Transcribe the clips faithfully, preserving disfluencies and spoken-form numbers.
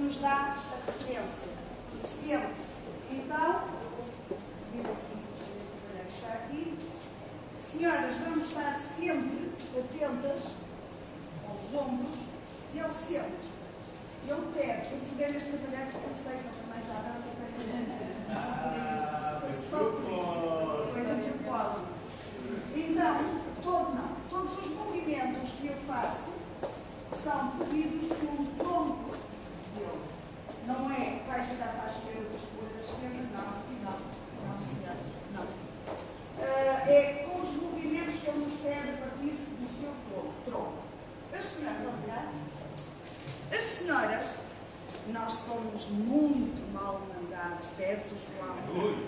nos dá a referência. Sempre. Então, vou vir aqui, esse aparelho está aqui. Senhoras, vamos estar sempre atentas aos ombros e ao centro. Eu pego, eu peguei neste aparelho porque eu sei que eu também já dança para que a gente só por isso. Foi só por isso. Foi de propósito. Então, todo não. Todos os movimentos que eu faço são pedidos pelo tronco dele. Não é, vais virar para a esquerda, para a esquerda, não, não, não, senhora, não. Uh, é com os movimentos que ele nos pede a partir do seu tronco. As senhoras, vão olhar? As senhoras, nós somos muito mal mandadas, certo, João?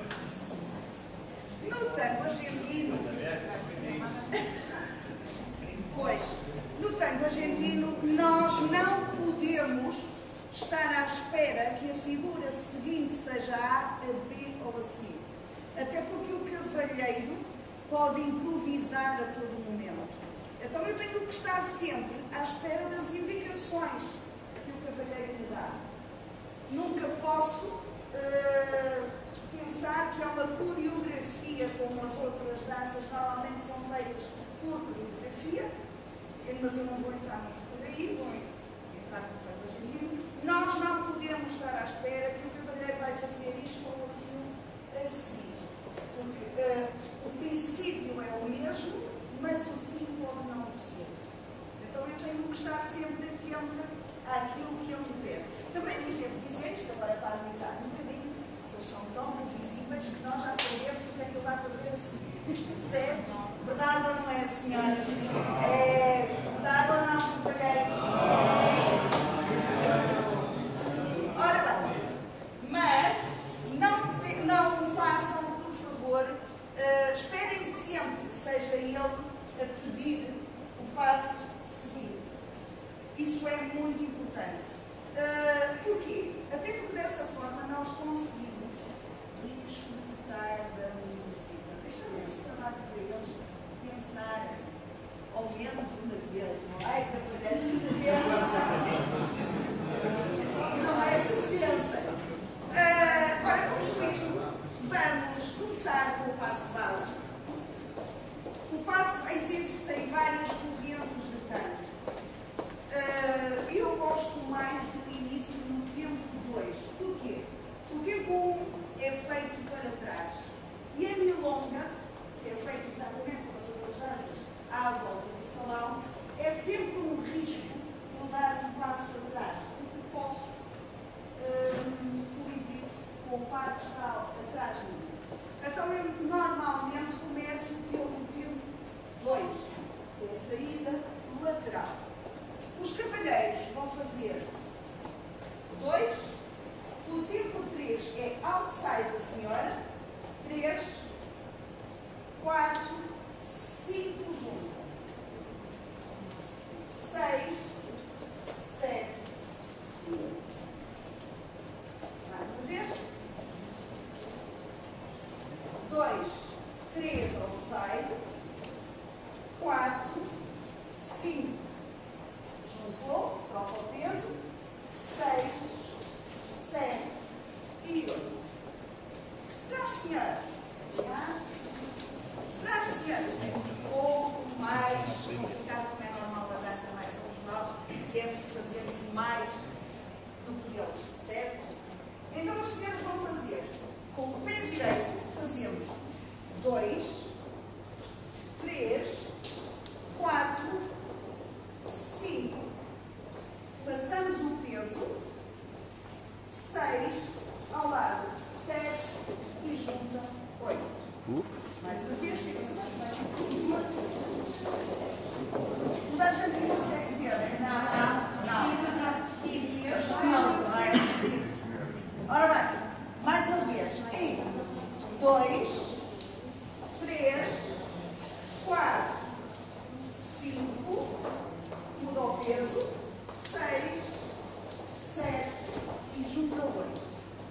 No tango argentino, pois, no tango argentino, nós não podemos estar à espera que a figura seguinte seja A, a B ou a C. Até porque o cavalheiro pode improvisar a todo momento. Então eu tenho que estar sempre à espera das indicações que o cavalheiro me dá. Nunca posso uh, pensar que há uma coreografia como as outras danças normalmente são feitas por coreografia, mas eu não vou entrar muito por aí, vou entrar no tango argentino. Nós não podemos estar à espera que o cavalheiro vai fazer isto ou aquilo a seguir. Porque uh, o princípio é o mesmo, mas o fim pode não ser. Então eu tenho que estar sempre atenta àquilo que eu me pego. Também vos devo dizer, isto agora para analisar um bocadinho, que eles são tão previsíveis que nós já sabemos o que é que ele vai fazer a seguir. Certo? Verdade ou não é, senhoras? É verdade ou não, cavalheiros? É. Ora bem, mas não, não façam, por favor, uh, esperem sempre que seja ele a pedir o passo seguinte. Isso é muito importante. Uh, porquê? Até porque dessa forma nós conseguimos desfrutar da música. Deixa-me esse trabalho para eles pensarem, ao menos uma vez, não é? Que aparece não é que pensem. Uh, ora, com isto, vamos começar com o passo básico. O passo, existem várias correntes de tango. Uh, eu gosto mais do início no tempo dois. Porquê? O tempo um é feito para trás. E a milonga, que é feita exatamente como as outras danças, à volta do salão, é sempre um risco eu dar um passo atrás, porque posso um, colidir com o par que está atrás de mim. Então eu normalmente começo pelo tempo dois, que é a saída lateral. Os cavalheiros vão fazer dois, o tempo três é outside da senhora, três, quatro, cinco junto, seis, sete, mais uma vez, dois, três outside, quatro, cinco, juntou, troca o peso, seis, sete e oito. Para as senhoras, tá? Para as senhoras tem um pouco mais complicado, como é normal da dança, mais somos nós, sempre fazemos mais do que eles, certo? Então as senhoras vão fazer, com o pé direito, fazemos dois, três, quatro, cinco, passamos o peso, seis, ao lado, sete e junta, oito. Uh. Mais uma vez, chega-se mais para baixo. Toda a gente não consegue ver? Não, não. Não. Estilo, não é? Estilo. Ora bem, mais uma vez. E dois, três, quatro, cinco, muda o peso, seis, sete e junta oito.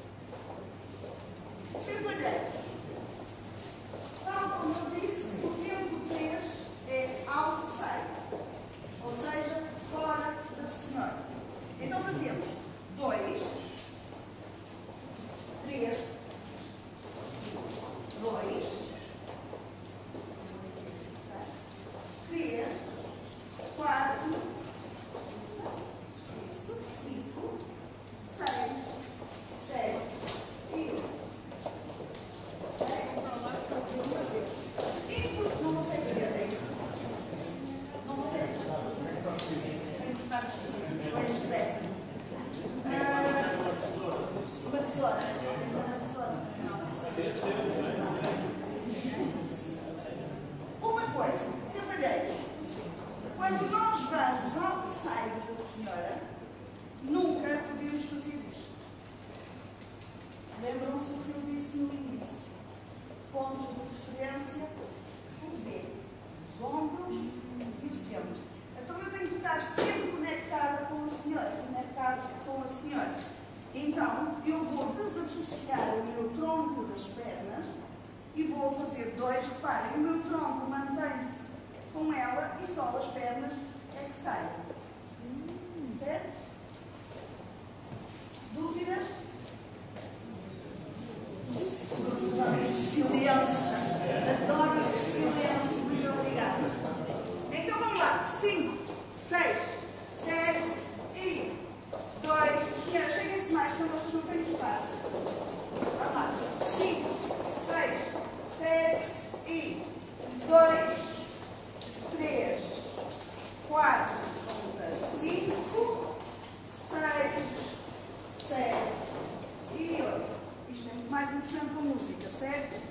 Cavalheiros. Tal como eu disse, o tempo três é outside, ou seja, fora da senhora. Então fazemos dois. disse no início. Ponto de referência, o V, os ombros e o centro. Então eu tenho que estar sempre conectada com a senhora, conectado com a senhora. Então eu vou desassociar o meu tronco das pernas e vou fazer dois. Reparem, o meu tronco mantém-se com ela e só as pernas é que saem. Certo? Dúvidas? Silêncio. Adoro este silêncio. Muito obrigada. Então vamos lá. Cinco, seis, sete e dois. Senhora, cheguem-se mais, senão vocês não têm espaço. Vamos lá. Cinco, seis, sete e dois, três, quatro, junta, cinco, seis, sete e oito. Isto é muito mais interessante com a música, certo?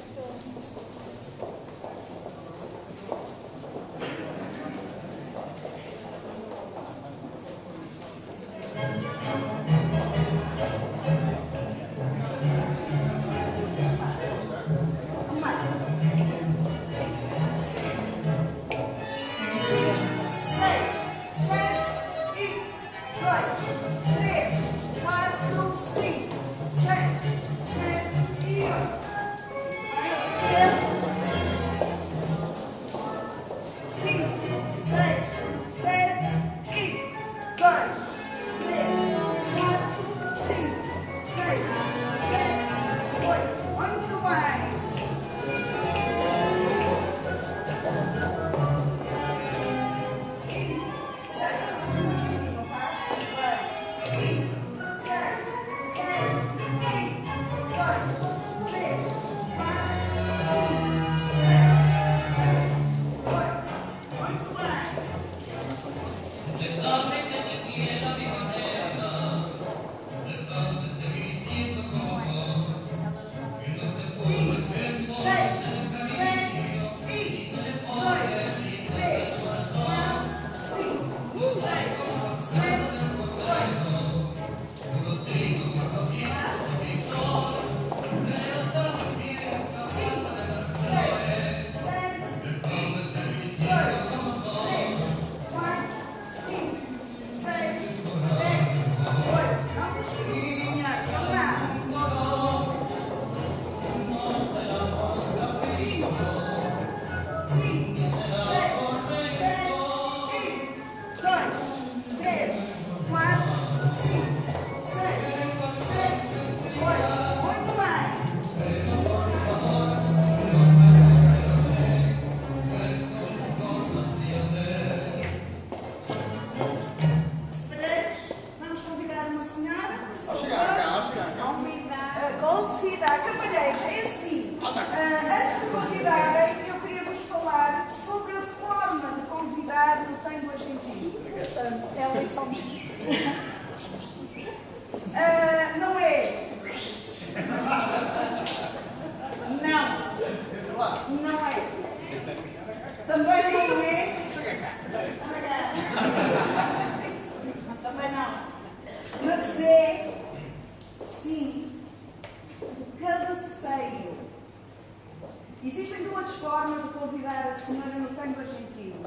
Existem duas formas de convidar a senhora no tango argentino.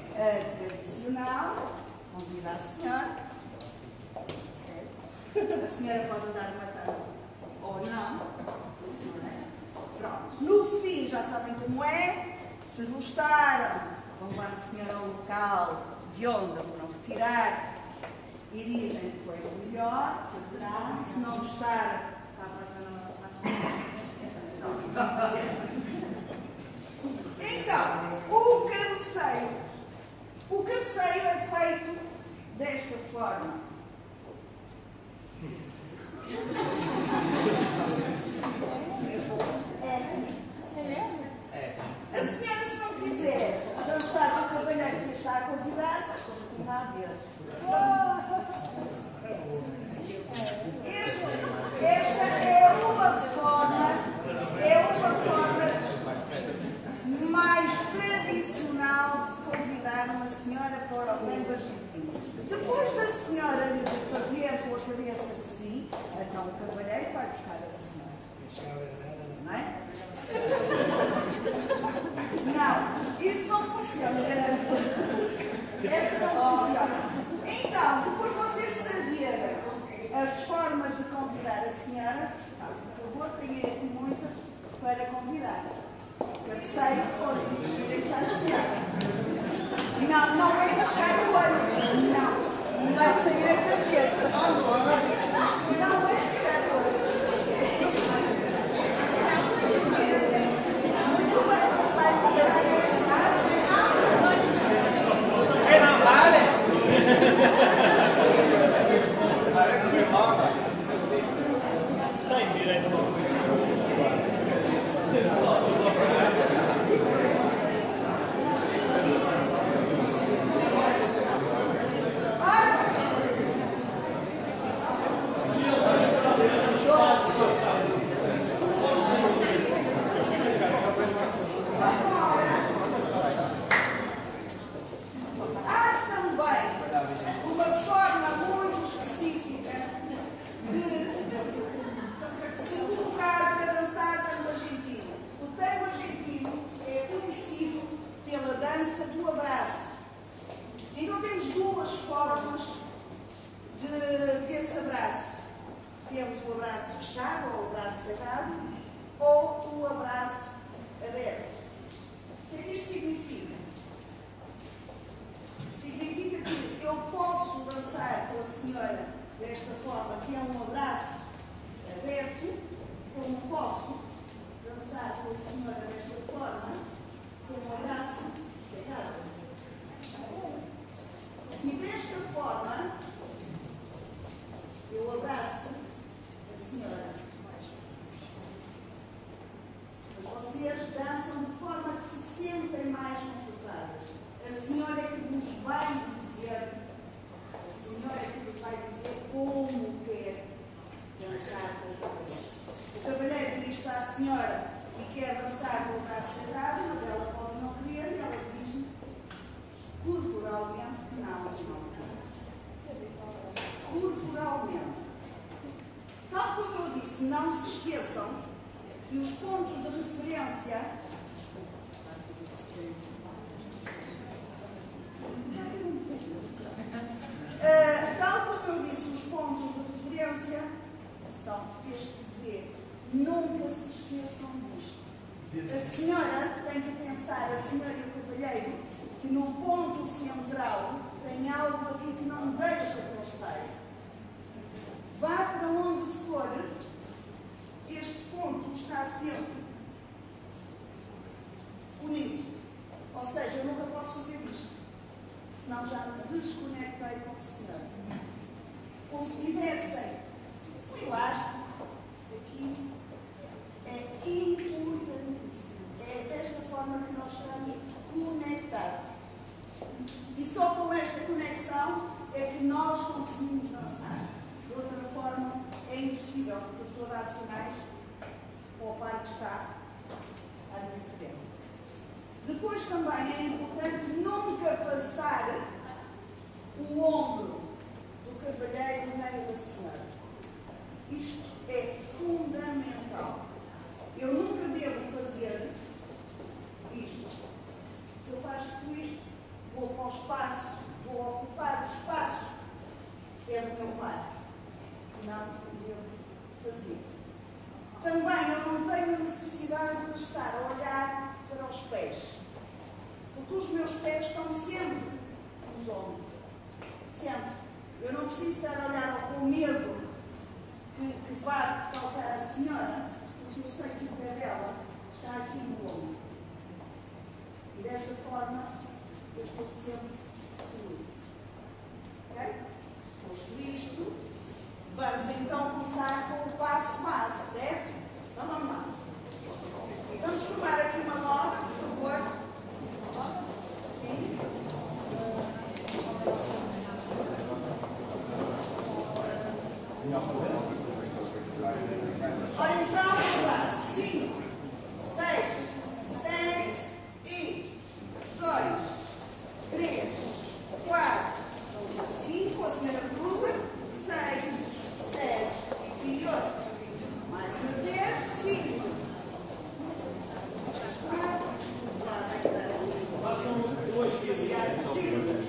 A tradicional, convida a senhora, certo? A senhora pode dar uma tango ou não, não é? Pronto. No fim, já sabem como é. Se gostaram, vão levar a senhora ao local de onde a foram retirar e dizem que foi o melhor, que se não gostaram, está a fazer a nossa parte. Então, o cabeceio. O cabeceio é feito desta forma. É. A senhora, se não quiser dançar com o cavalheiro que está a convidar, faz continuar a ver. Esta, esta é uma forma, é uma forma mais tradicional de se convidar uma senhora para o tango argentino. Depois da senhora lhe fazer com a cabeça que sim, então o cavalheiro vai buscar a senhora. senhora, faça favor, tenha aqui muitas para convidar. Cabeceio, pode dirigir-se à senhora. Não, não é buscar o olho. Não. Vai sair a cabeça. Não é buscar o olho. Muito bem, sai para a senhora. Quem não sabe? Tem direito a uma não se esqueçam que os pontos de referência uh, tal como eu disse, os pontos de referência são este V. Nunca se esqueçam disto. A senhora tem que pensar, a senhora e o cavalheiro, que no ponto central tem algo aqui que não deixa que eles saiam. Vá para onde for, este ponto está sempre unido. Ou seja, eu nunca posso fazer isto, senão já me desconectei com a senhora. Como se tivessem um elástico aqui. É importantíssimo. É desta forma que nós estamos conectados. E só com esta conexão é que nós conseguimos dançar. De outra forma, é impossível, porque eu estou a dar sinais para o par que está à minha frente. Depois também é importante nunca passar o ombro do cavalheiro no meio da senhora. Isto é fundamental. Eu nunca devo fazer isto. Se eu faço isto, vou para o espaço, vou ocupar o espaço, é do meu par. Não devo fazer. Também eu não tenho necessidade de estar a olhar para os pés, porque os meus pés estão sempre nos ombros. Sempre. Eu não preciso estar a olhar com medo que, que vá tocar a senhora, porque eu sei que o pé dela está aqui no ombro. E desta forma eu estou sempre seguro. Ok? Posto isto, vamos então começar com o passo base, certo? Então vamos lá. Vamos formar aqui uma roda, por favor. Sim. Ora então, vamos lá. Cinco, seis, sete e dois, três, quatro, cinco. A senhora cruza. Seis, sete e oito. Mais uma vez. Cinco. Quatro. Façam dois dias. Cinco.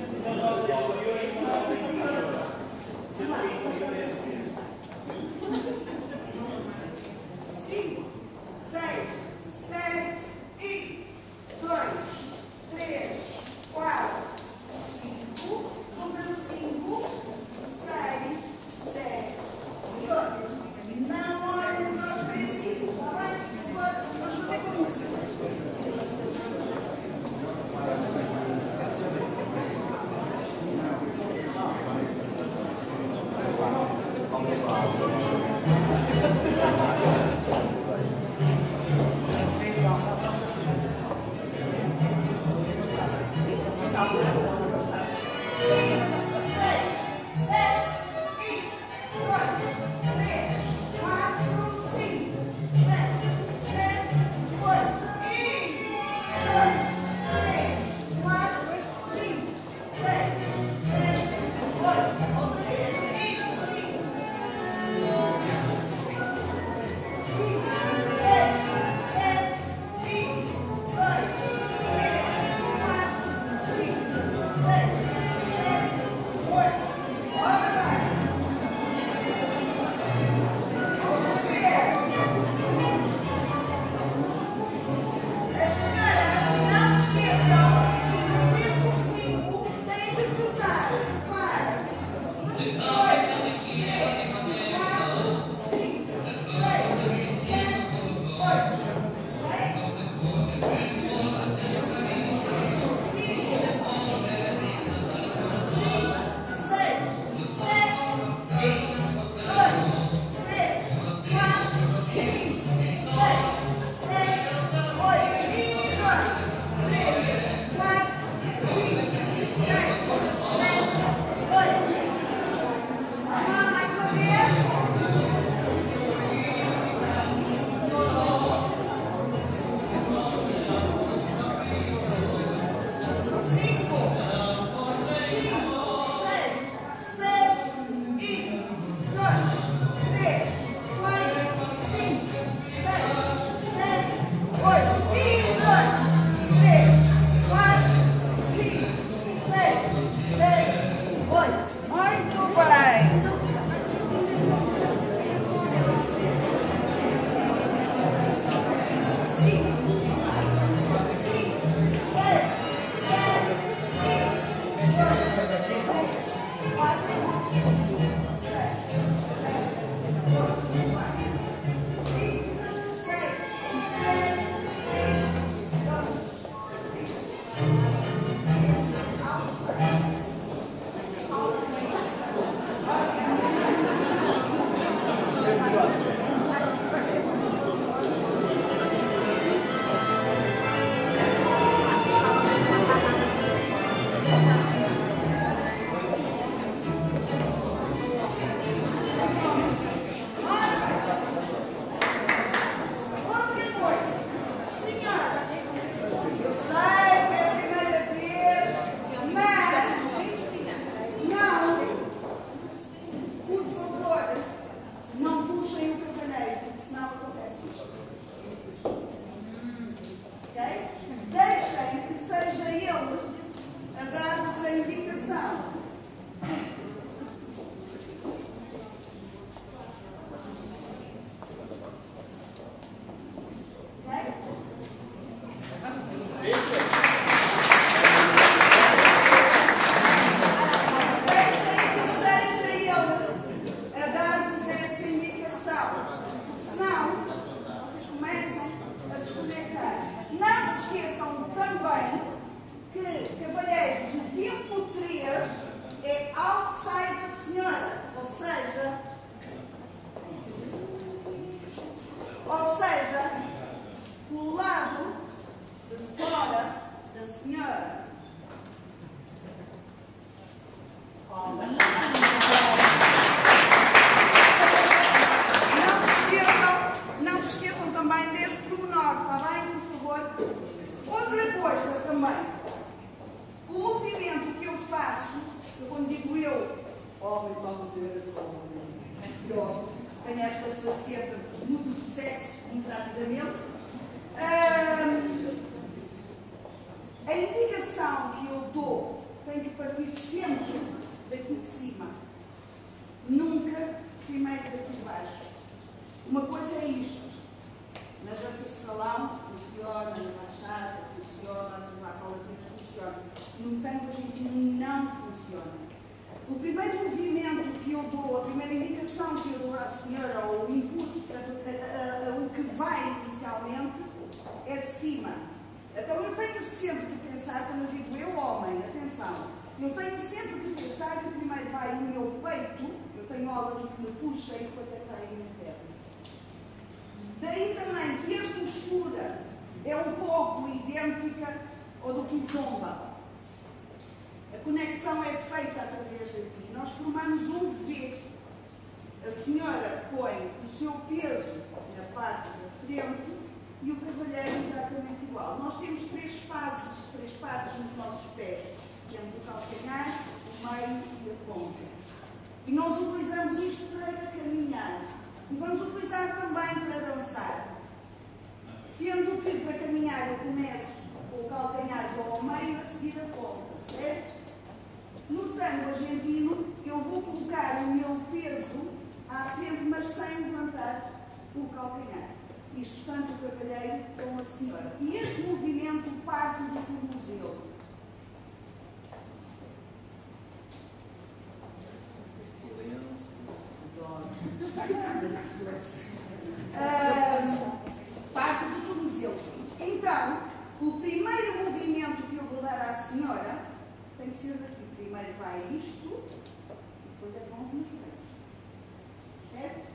Ou seja, pelo lado de fora da senhora. Oh, mas... Não se esqueçam, não se esqueçam também deste pormenor, está bem? Por favor. Outra coisa também. O movimento que eu faço, quando digo eu, homem, vamos ver a sua eu tenho esta faceta, mudo de sexo muito rapidamente. Hum, a indicação que eu dou tem que partir sempre daqui de cima, nunca primeiro daqui de baixo. Uma coisa é isto: nas danças de salão funciona, na machada funciona, nas latinas funciona. No tango argentino não funciona. O primeiro movimento que eu dou, a primeira indicação que eu dou à senhora, ou o input, o que vai inicialmente, é de cima. Então eu tenho sempre que pensar, quando eu digo eu, homem, atenção, eu tenho sempre que pensar que primeiro vai o meu peito, eu tenho algo aqui que me puxa e depois é que vai a minha perna. Daí também que a postura é um pouco idêntica ao do kizomba. A conexão é feita através daqui. Nós formamos um V. A senhora põe o seu peso na parte da frente e o cavalheiro exatamente igual. Nós temos três fases, três partes nos nossos pés. Temos o calcanhar, o meio e a ponta. E nós utilizamos isto para caminhar. E vamos utilizar também para dançar. Sendo que para caminhar eu começo com o calcanhar ao meio, a seguir a ponta, certo? No tango argentino, eu vou colocar o meu peso à frente, mas sem levantar o calcanhar. Isto tanto o cavalheiro como a senhora. E este movimento parte do tornozelo. uh, parte do tornozelo. Então, o primeiro movimento que eu vou dar à senhora tem que ser daqui. Primeiro vai isto, e depois é com os meus joelhos. Certo?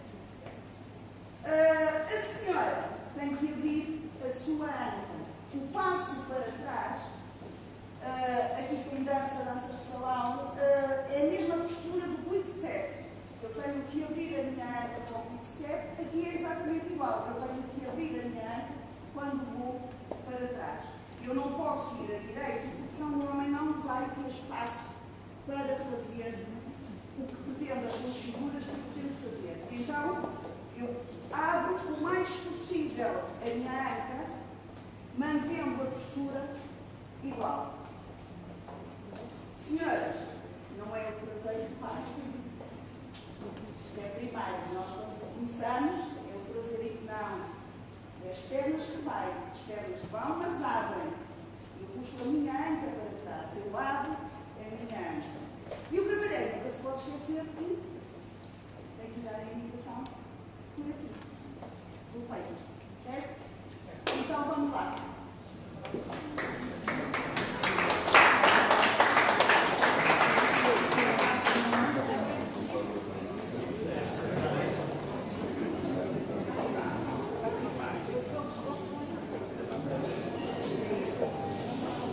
Uh, a senhora tem que abrir a sua anca. O passo para trás, uh, aqui quem dança, danças de salão, uh, é a mesma postura do quick step. Eu tenho que abrir a minha anca para o quick step, aqui é exatamente igual. Eu tenho que abrir a minha anca quando vou para trás. Eu não posso ir à direita, porque senão o homem não vai ter espaço para fazer o que pretende, as suas figuras que pretende fazer. Então, eu abro o mais possível a minha anca, mantendo a postura igual. Senhoras, não é o traseiro que vai. Isto é primeiro. Nós, quando começamos, é o traseiro que não. É as pernas que vai. As pernas vão, mas abrem. Eu puxo a minha anca para trás. Eu abro a minha anca. E o cavalheiro nunca se pode esquecer que tem que dar a indicação por aqui. Do peito. Certo? Certo. Então vamos lá.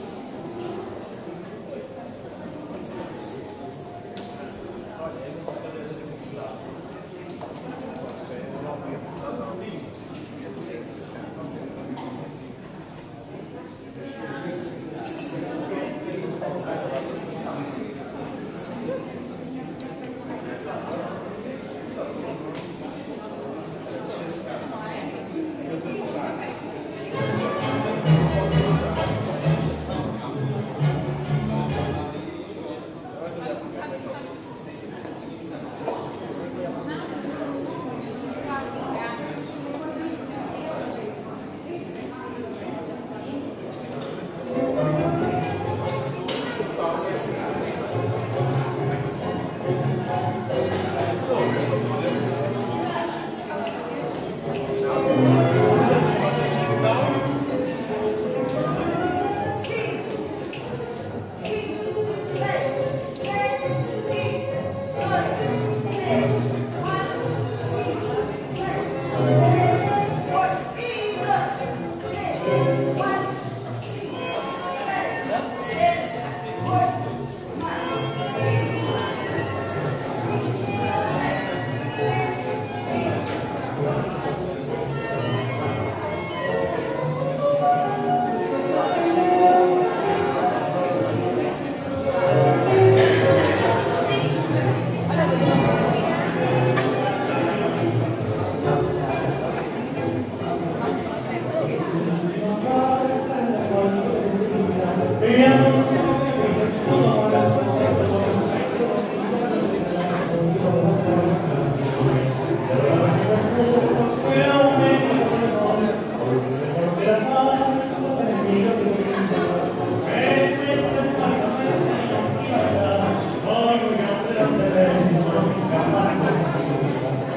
Olha,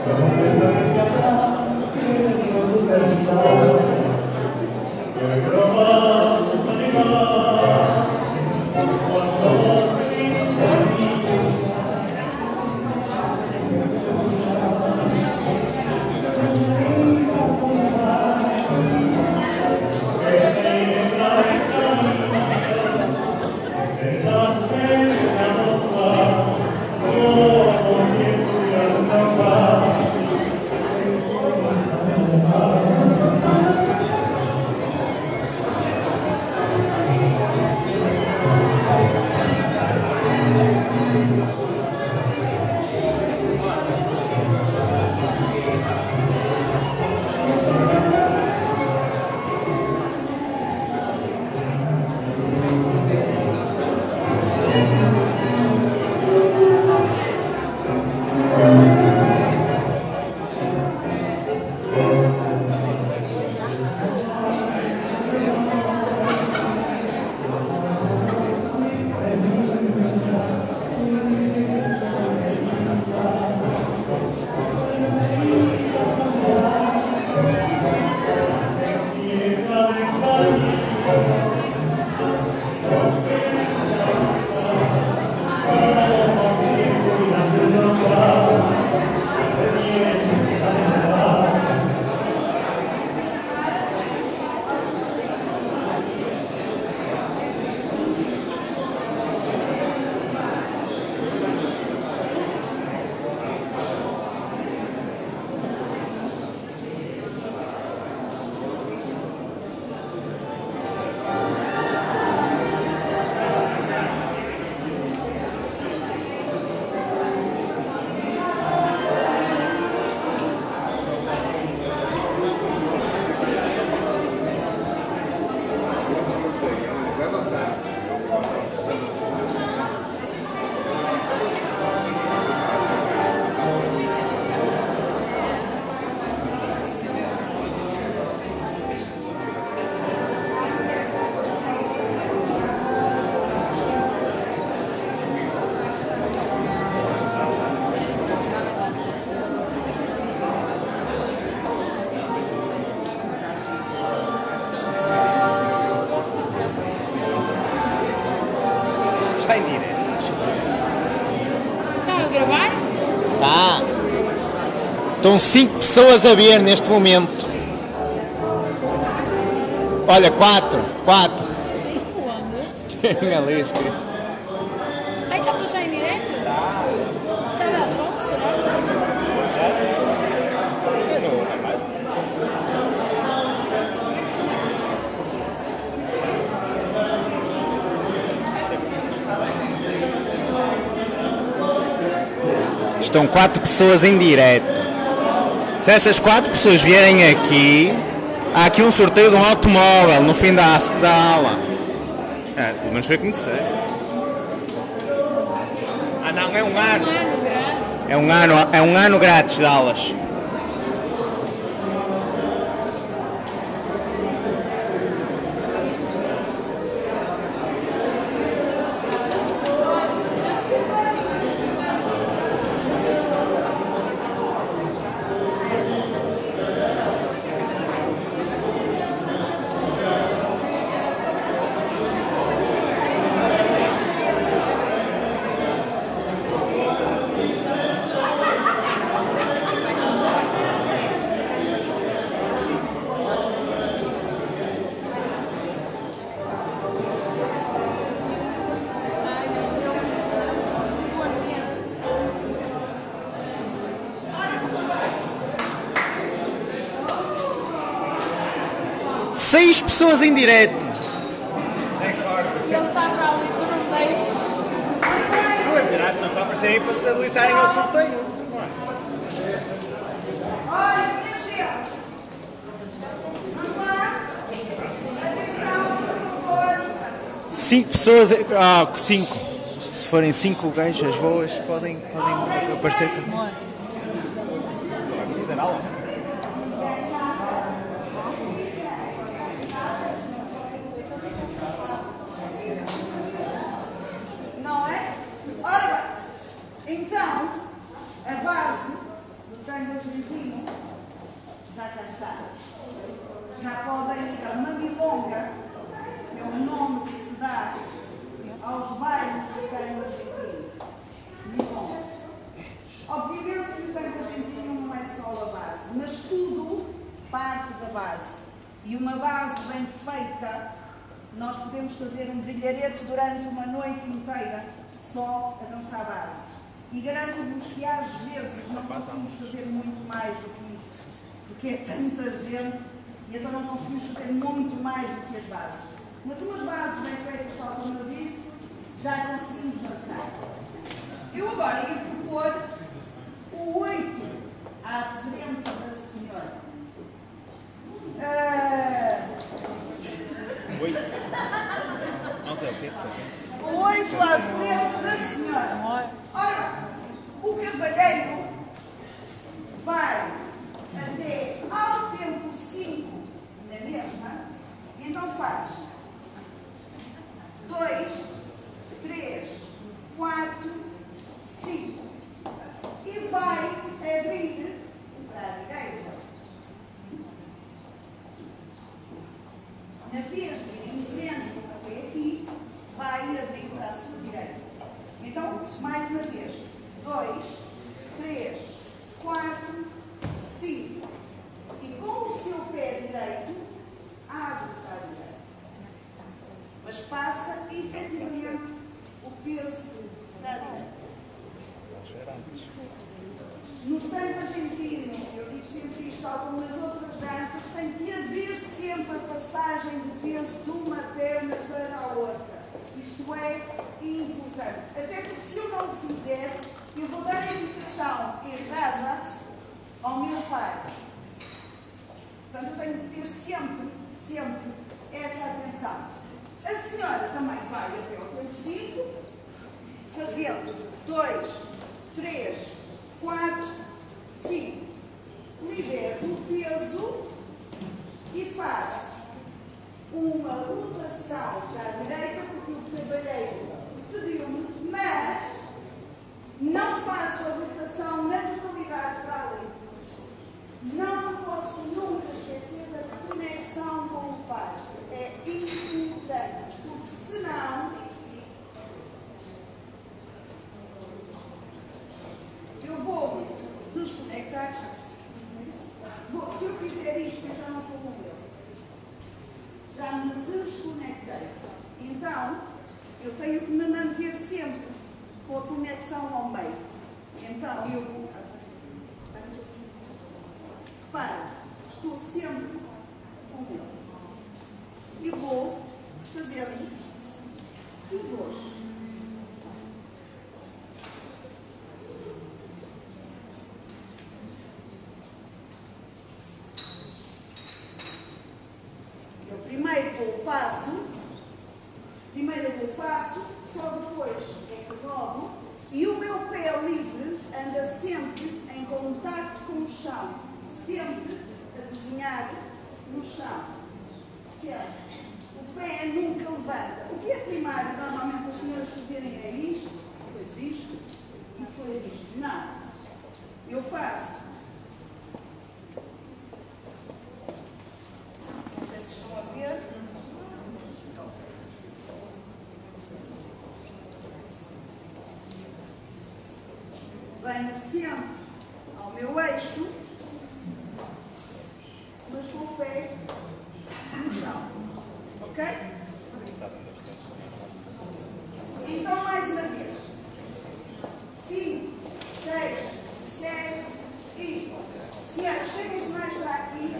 Estão cinco pessoas a ver neste momento. Olha, quatro. Quatro. Cinco onde? Minha lista. Aí está a passar em direto? Está. Está a dar sol, será? Estão quatro pessoas em direto. Se essas quatro pessoas vierem aqui, há aqui um sorteio de um automóvel no fim da, da aula. É, pelo menos foi como disser. Ah não, é um ano. É um ano, é um ano grátis de aulas. Seis pessoas em direto. Ele está para ali, tu não deixas. Não é dizer, só para aparecer aí para se habilitarem ao sorteio. Olha, minha gente. Vamos lá. Atenção, por favor. Cinco pessoas. Ah, cinco. Se forem cinco gajas boas, podem, podem aparecer. Amor. Não é? Ora bem, então, a base do tango parte da base. E uma base bem feita, nós podemos fazer um brilharete durante uma noite inteira só a dançar base. E garanto-vos que às vezes não conseguimos fazer muito mais do que isso, porque é tanta gente e então não conseguimos fazer muito mais do que as bases. Mas umas bases bem feitas, tal como eu disse, já conseguimos dançar. Eu agora ia propor o oito à frente da senhora. Uh... Oito? Não sei o que é que fazemos. O oito à frente da senhora. Ora, o cavalheiro vai até ao tempo cinco na mesma, e então faz dois, três, quatro, cinco e vai abrir para a direita. Na vez de ir em frente até aqui, vai abrir para a sua direita. Então, mais uma vez, dois, três, quatro, cinco. E com o seu pé direito, abre para a direita. Mas passa efetivamente o peso para a direita. No tango argentino, eu digo sempre isto, algumas outras danças, tem que haver sempre a passagem de peso de uma perna para a outra. Isto é importante. Até porque se eu não o fizer, eu vou dar a indicação errada ao meu pai. Portanto, eu tenho que ter sempre, sempre essa atenção. A senhora também vai até ao tempo cinco, fazendo dois, três, quatro, cinco. Liberto o peso e faço uma rotação para a direita, porque o cavalheiro pediu-me, mas não faço a rotação na totalidade para ali. Não posso nunca esquecer da conexão com o pai. É importante, porque senão eu vou desconectar. Vou, se eu fizer isto, eu já não estou com ele. Já me desconectei. Então, eu tenho que me manter sempre com a conexão ao meio. Então, eu vou... Para, estou sempre com ele. E vou fazer pivôs. Eu primeiro dou o passo, primeiro eu dou o passo, só depois é que rodo, e o meu pé livre anda sempre em contacto com o chão, sempre a desenhar no chão, sempre. O pé nunca levanta. O que é primário normalmente as senhoras fazerem é isto, depois isto e depois isto. Não. Eu faço. Não sei se estão a ver. Venho sempre ao meu eixo, mas com o pé no chão. Ok? Então, mais uma vez. Cinco, seis, sete e... Senhoras, cheguem-se mais para aqui.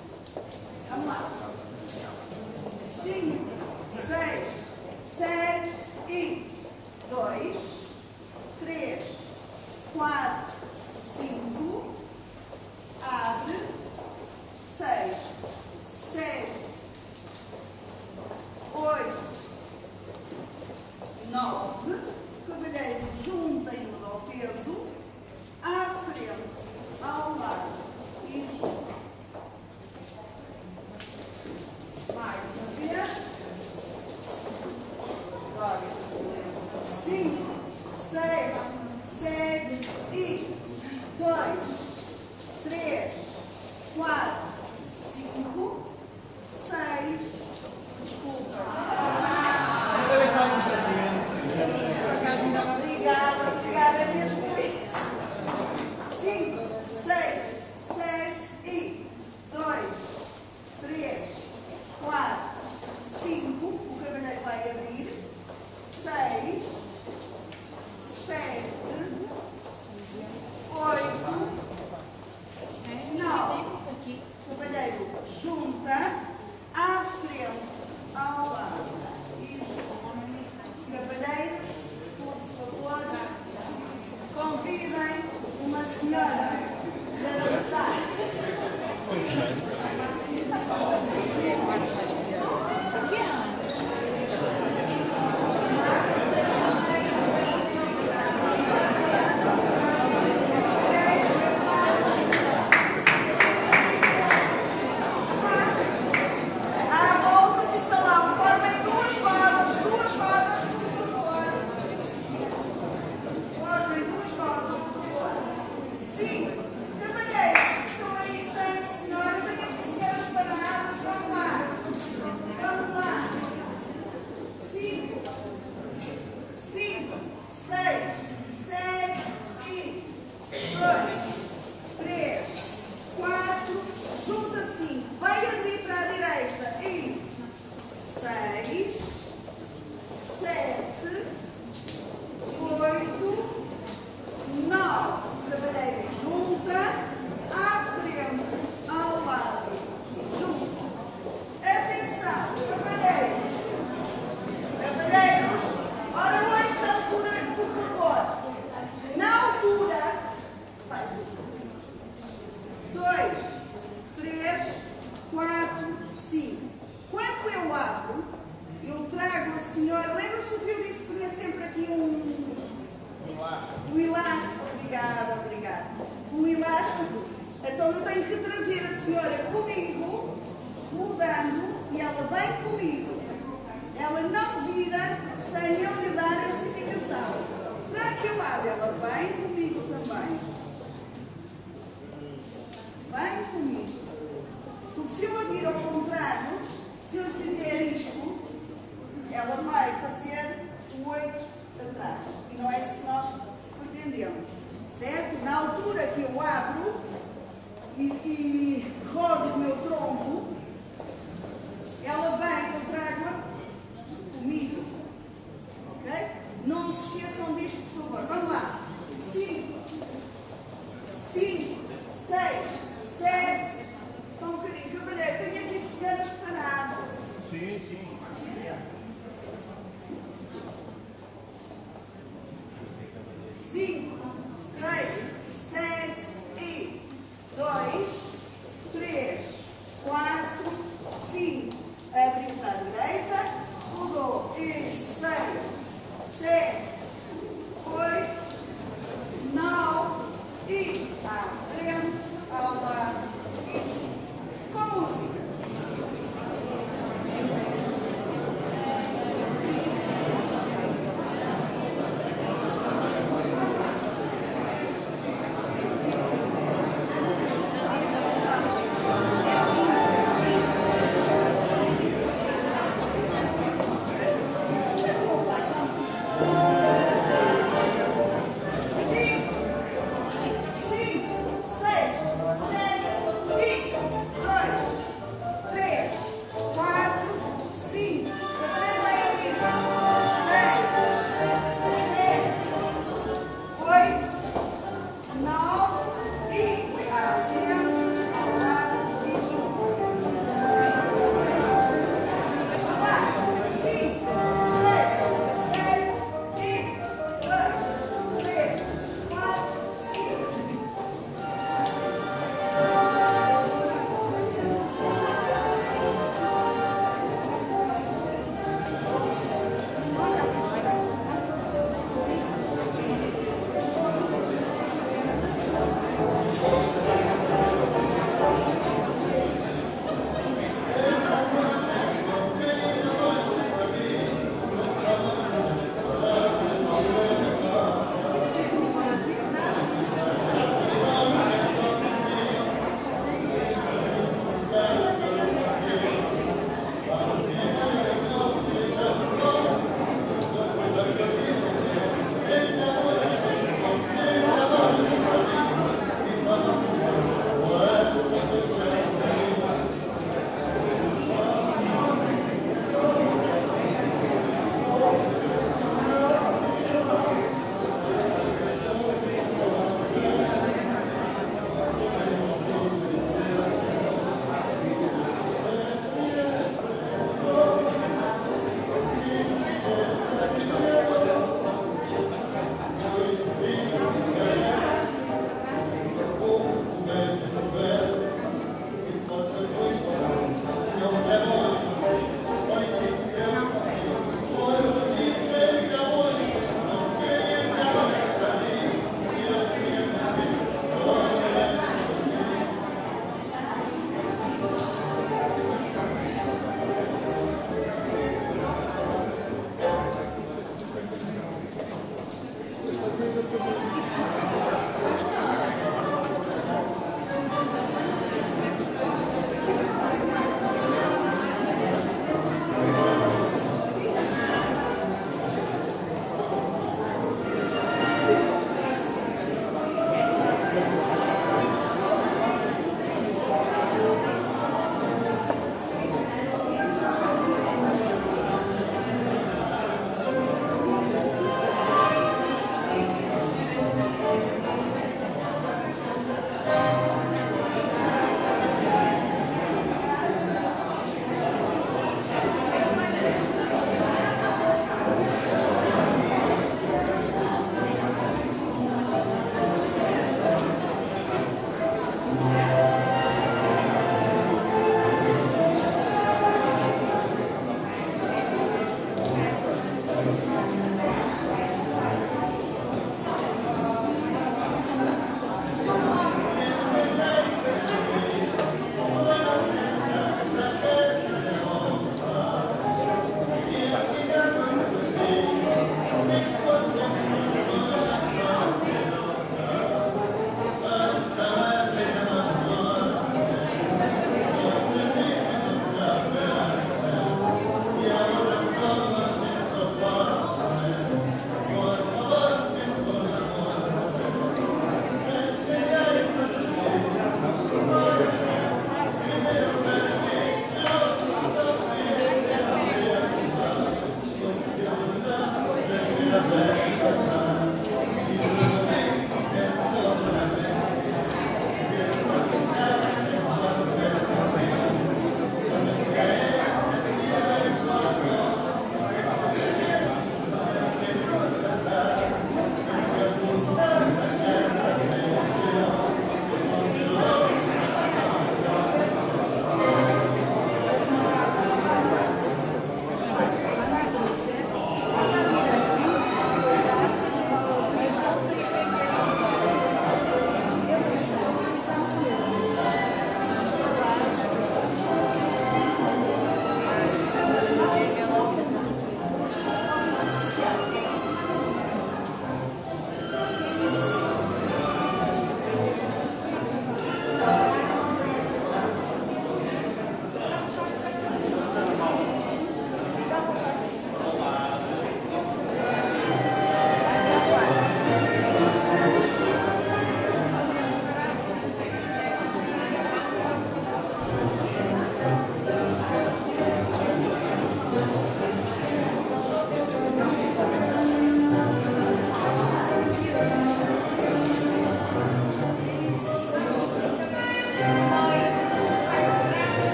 Cinco, seis, sete, cinco, seis, sete e dois, três, quatro, cinco, seis, desculpa. Obrigada, obrigada, é mesmo por isso. cinco, seis, sete e dois, três, quatro, cinco. O cavalheiro vai abrir. seis, sete, oito, nove. O cavalheiro junta à frente, ao lado e junta. Cavalheiros, por favor, convidem uma senhora para dançar. À volta do salão, formem duas rodas, duas rodas, por favor. Formem duas rodas, por favor. Cinco. Cavalheiros, estão aí sem senhora, tenho aqui senhoras paradas, vamos lá. Vamos lá. Cinco. Cinco, seis, sete e dois, três, quatro, junta cinco, vai abrir para a direita e seis, sete, oito, nove, cavalheiro junta, à frente, ao lado, junta. Atenção, cavalheiros, cavalheiros, ora ouçam por aí, por favor. Na altura, vai, dois, três, quatro, cinco. Quando eu abro, eu trago a senhora. Lembra-se do que eu disse que tinha sempre aqui um. Um elástico. Obrigada, obrigada. Um elástico. Então eu tenho que trazer a senhora comigo, mudando, e ela vem comigo. Ela não vira sem eu lhe dar a certificação. Para aquele lado ela vem comigo também. Vem comigo. Porque se eu a vir ao contrário, se eu fizer isto, ela vai fazer o oito atrás. E não é isso que nós pretendemos. Certo? Na altura que eu abro e, e rodo o meu tronco, ela vem, eu trago-a comigo. Ok? Não se esqueçam disto, por favor. Vamos lá. Cinco. Cinco. Seis. Sete. Só um bocadinho. Cavalheiro, tenho aqui senhoras paradas. Sim, sim. Cinco. Seis. Sete. E dois. Três. Quatro. Cinco. Abriu para a direita. Rodou. E seis. Sete. Oito. Nove. E à frente, ao lado. Com música.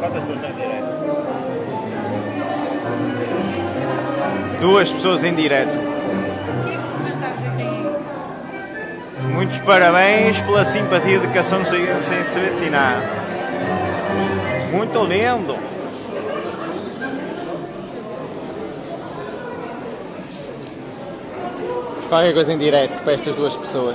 Quantas pessoas estão em direto? Duas pessoas em direto. Muitos parabéns pela simpatia e educação sem, sem se vacinar. Muito lindo. Qualquer coisa em direto para estas duas pessoas.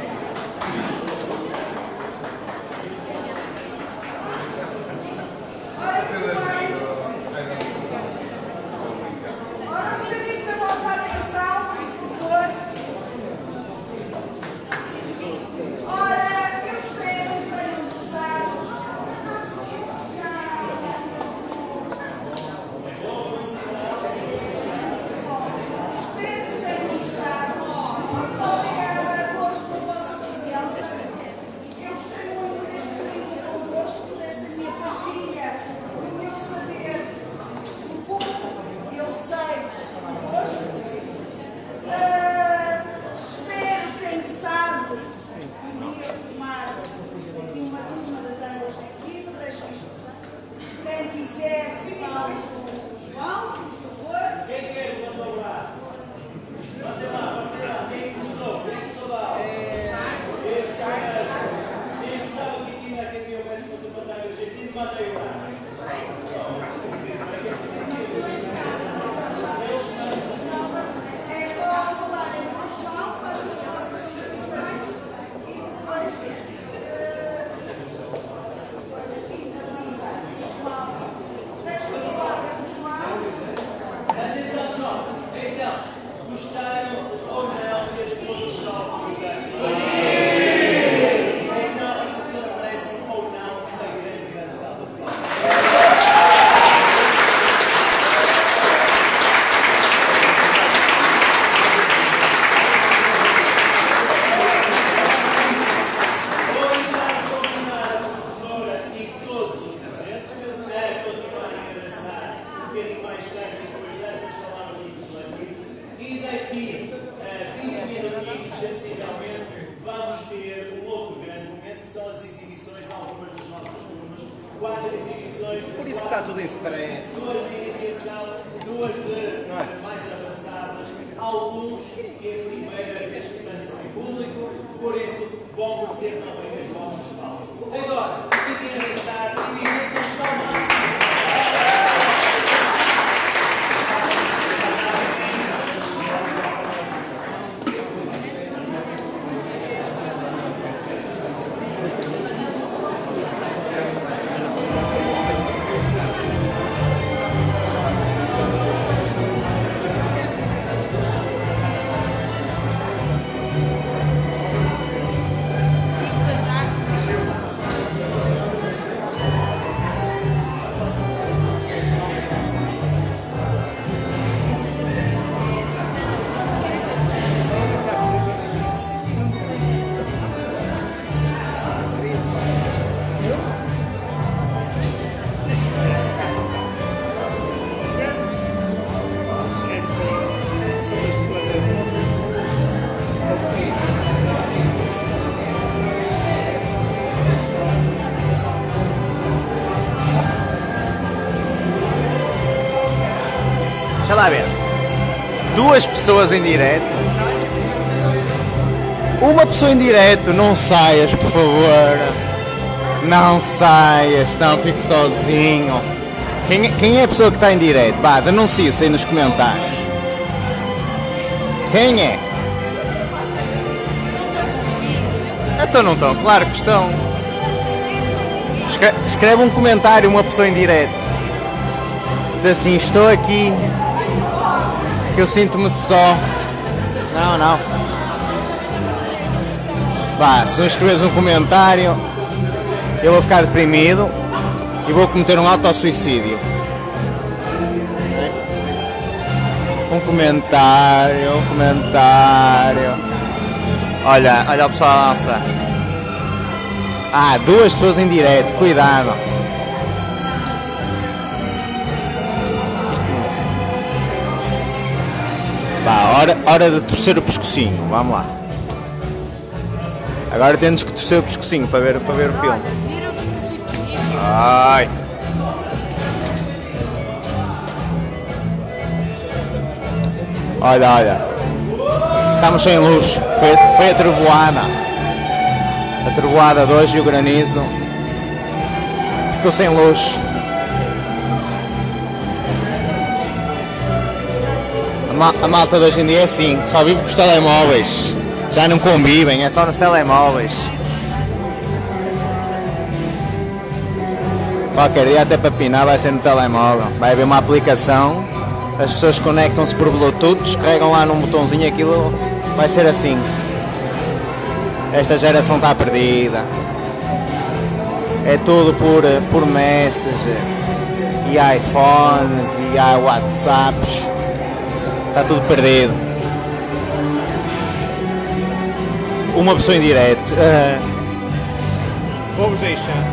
Por isso que está tudo em stress. Duas de iniciação, duas de mais avançadas, alguns que é a primeira vez que dançam em público, por isso vão merecer também as vossas palmas. Agora, fiquem a dançar e divirtam-se ao máximo. Deixa lá ver. Duas pessoas em direto. Uma pessoa em direto, não saias, por favor. Não saias, não fique sozinho. Quem, quem é a pessoa que está em direto? Vá, denuncie-se aí nos comentários. Quem é? Então não estão, claro que estão. Escreve, escreve um comentário, uma pessoa em direto. Diz assim, estou aqui. Que eu sinto-me só. Não, não. Vá, se não escreves um comentário, eu vou ficar deprimido e vou cometer um autossuicídio. Um comentário, um comentário. Olha, olha o pessoal a lançar. Ah, duas pessoas em direto, cuidado. Vá, hora, hora de torcer o pescocinho, vamos lá. Agora temos que torcer o pescocinho para ver, para ver o filme. Olha, vira o dispositivo. Ai. Olha, olha. Estamos sem luz. Foi, foi a trevoada. A trevoada de hoje e o granizo. Ficou sem luz. A, ma a malta de hoje em dia é assim. Só vive com os telemóveis. Já não convivem, é só nos telemóveis. Qualquer dia até para pinar vai ser no telemóvel. Vai haver uma aplicação, as pessoas conectam-se por Bluetooth, descarregam lá num botãozinho, aquilo vai ser assim. Esta geração está perdida. É tudo por, por Messenger, e iPhones, e WhatsApps. Está tudo perdido. Uma pessoa em direto. Uh... Vou-vos deixar.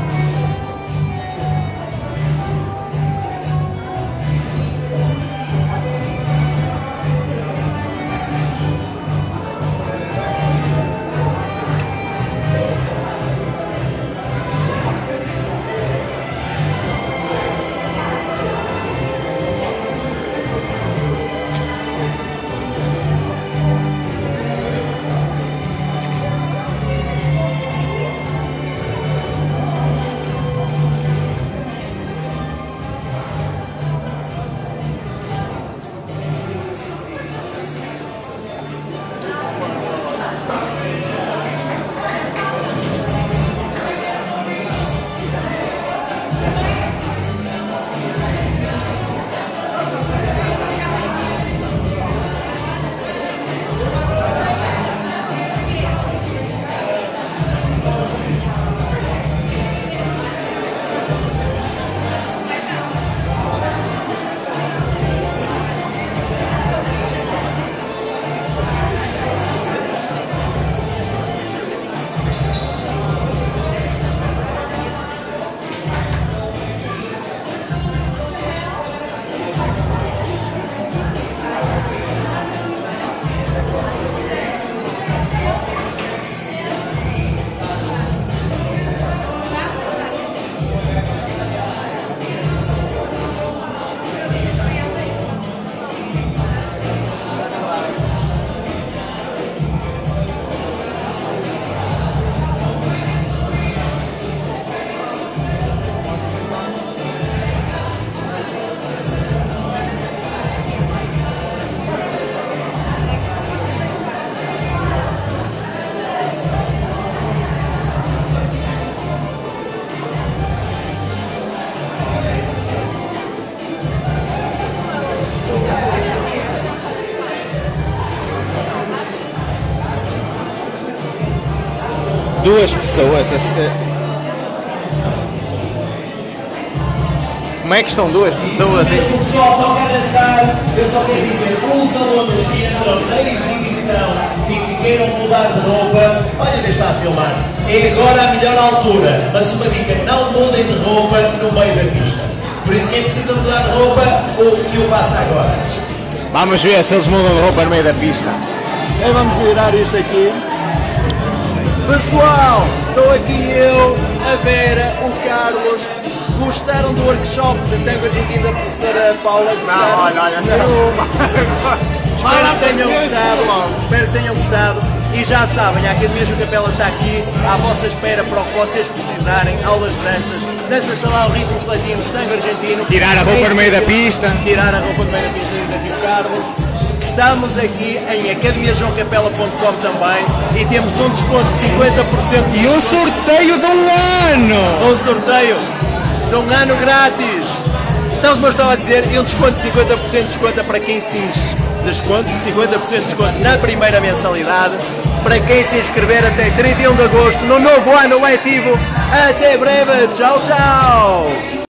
Duas pessoas. A... Como é que estão duas pessoas? O pessoal toca a dançar, eu só quero dizer, os alunos que entram na exibição e que queiram mudar de roupa, olha quem está a filmar, é agora a melhor altura, mas uma dica, não mudem de roupa no meio da pista. Por isso quem precisa mudar de roupa, o que o faça agora. Vamos ver se eles mudam de roupa no meio da pista. E vamos virar isto aqui. Pessoal, estou aqui eu, a Vera, o Carlos. Gostaram do workshop de tango argentino da professora Paula? Gostaram? Não, olha, olha, Espero que tenham gostado, espero que tenham gostado. E já sabem, a Academia João Capela está aqui à vossa espera para o que vocês precisarem. Aulas de danças, danças salão, ritmos latinos, tango argentino. Tirar a roupa no meio da pista. Tirar a roupa no meio da pista, diz aqui o Carlos. Estamos aqui em academia joão capela ponto com também e temos um desconto de cinquenta por cento. E um sorteio de um ano! Um sorteio de um ano grátis. Então, como eu estava a dizer, e um desconto de cinquenta por cento de desconto para quem se inscreve. Desconto, cinquenta por cento de desconto na primeira mensalidade. Para quem se inscrever até trinta e um de agosto no novo ano letivo. Até breve. Tchau, tchau.